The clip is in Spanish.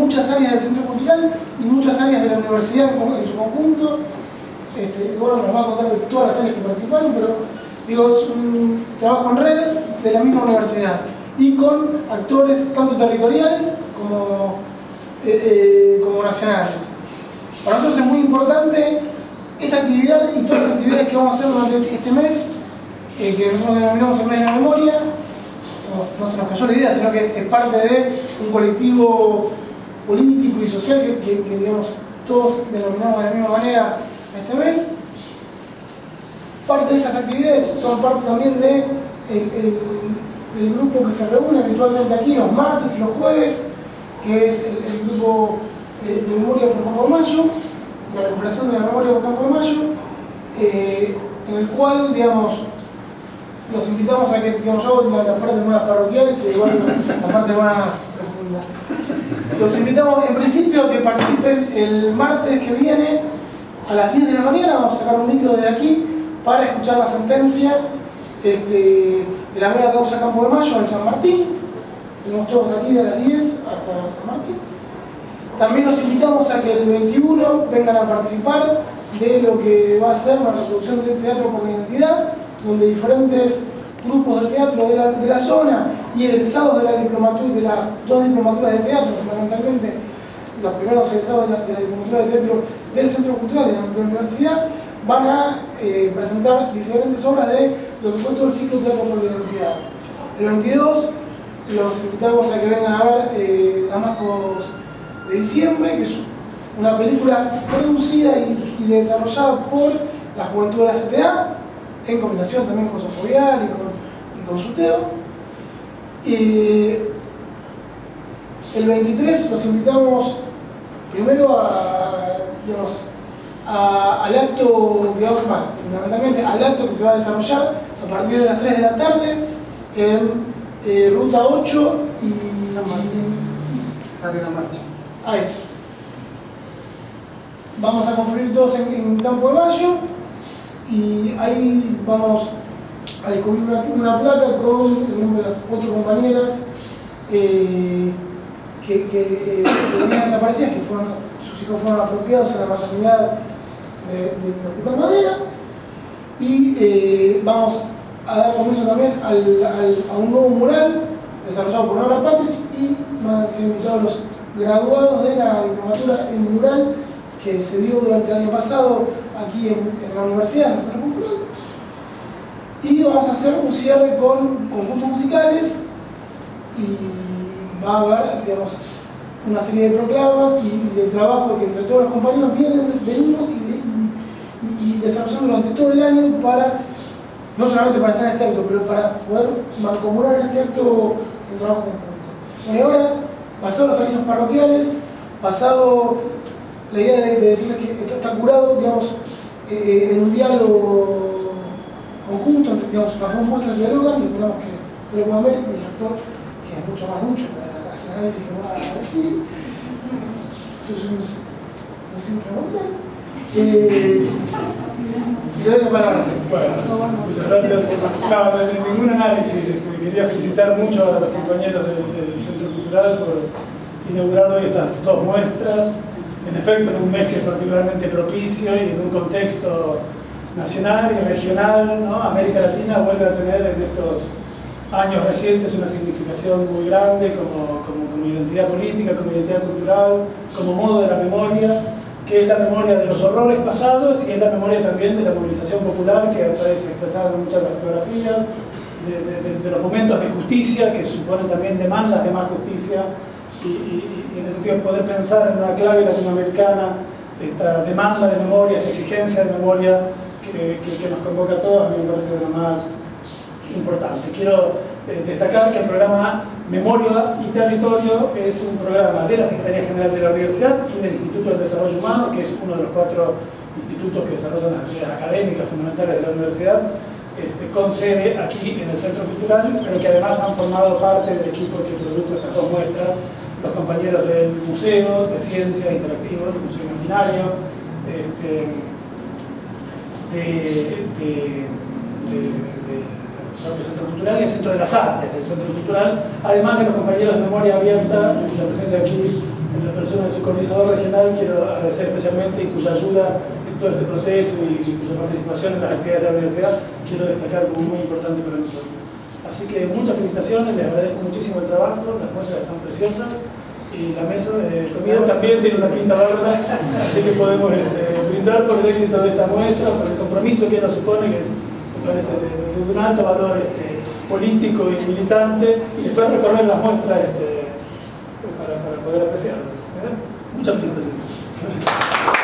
muchas áreas del Centro Cultural y muchas áreas de la universidad en su conjunto. Bueno, nos va a contar de todas las áreas que participaron, pero digo, es un trabajo en red de la misma universidad y con actores tanto territoriales como nacionales. Para nosotros es muy importante esta actividad y todas las actividades que vamos a hacer durante este mes, que nosotros denominamos el mes de la memoria. No se nos cayó la idea, sino que es parte de un colectivo político y social que digamos, todos denominamos de la misma manera este mes. Parte de estas actividades son parte también de el grupo que se reúne habitualmente aquí los martes y los jueves, que es el grupo de memoria por Campo de Mayo, de recuperación de la memoria por Campo de Mayo, en el cual, digamos, los invitamos a que, digamos, yo hago las partes más parroquiales y igual la parte más profunda. Los invitamos en principio a que participen el martes que viene a las 10 de la mañana. Vamos a sacar un micro de aquí para escuchar la sentencia de la mega causa Campo de Mayo en San Martín. Tenemos todos de aquí de las 10 hasta San Martín. También los invitamos a que el 21 vengan a participar de lo que va a ser la reproducción de Teatro por la Identidad, donde diferentes grupos de teatro de la zona y egresados de las dos diplomaturas de teatro, fundamentalmente los primeros egresados de la diplomatura de teatro del Centro Cultural de la universidad, van a presentar diferentes obras de lo que fue todo el ciclo Teatro por la Identidad. El 22 los invitamos a que vengan a ver Damascos de Diciembre, que es una película producida y desarrollada por la juventud de la CTA, en combinación también con Sofovial y con Suteo. El 23 los invitamos primero al acto, fundamentalmente al acto que se va a desarrollar a partir de las 3 de la tarde en Ruta 8 y San Martín. Sale la marcha. Ahí. Vamos a confluir todos en Campo de Mayo y ahí vamos a descubrir una placa con el nombre de las 8 compañeras que venían desaparecidas, que sus hijos fueron apropiados a la maternidad del Hospital Madera, y vamos a dar comienzo también a un nuevo mural desarrollado por Nora Patrick y van a ser invitados los graduados de la diplomatura en mural que se dio durante el año pasado aquí en la universidad, en el Centro Cultural. Y vamos a hacer un cierre con conjuntos musicales y va a haber, digamos, una serie de proclamas y de trabajo que entre todos los compañeros venimos y desarrollando durante todo el año para, no solamente para hacer este acto, pero para poder mancomunar en este acto un trabajo conjunto. Bueno, y ahora, pasados los avisos parroquiales, pasado la idea de decirles que esto está curado, digamos, en un diálogo conjunto, digamos, las dos muestras dialogan y esperamos que lo puedan ver, y el actor, que es mucho más ducho para hacer análisis que va a decir. Entonces, no sé qué preguntar. Le doy la palabra. Bueno, muchas gracias. No, ningún análisis. Quería felicitar mucho a los compañeros del Centro Cultural por inaugurar hoy estas dos muestras. En efecto, en un mes que es particularmente propicio y en un contexto nacional y regional, ¿no? América Latina vuelve a tener en estos años recientes una significación muy grande como identidad política, como identidad cultural, como modo de la memoria, que es la memoria de los horrores pasados y es la memoria también de la movilización popular que aparece expresada en muchas de las fotografías, de los momentos de justicia que suponen también demandas de más justicia y en ese sentido poder pensar en una clave latinoamericana esta demanda de memoria, esta exigencia de memoria que nos convoca a todos, a mí me parece de lo más importante. Quiero destacar que el programa Memoria y Territorio es un programa de la Secretaría General de la Universidad y del Instituto del Desarrollo Humano, que es uno de los 4 institutos que desarrollan las actividades académicas fundamentales de la universidad, con sede aquí en el Centro Cultural, pero que además han formado parte del equipo que produjo estas dos muestras, los compañeros del Museo de Ciencia Interactivo, el Museo Imaginario, del Centro Cultural y el Centro de las Artes del Centro Cultural, además de los compañeros de Memoria Abierta, la presencia aquí en la persona persona de su coordinador regional, quiero agradecer especialmente y cuya ayuda en todo este proceso y cuya participación en las actividades de la universidad quiero destacar como muy importante para nosotros. Así que muchas felicitaciones, les agradezco muchísimo el trabajo, las muestras están preciosas y la mesa de comida también tiene una pinta bárbara, así que podemos brindar por el éxito de esta muestra, por el compromiso que ella supone, que es, me parece, de un alto valor político y militante, y después recorrer las muestras para poder apreciarlas. Muchas felicitaciones.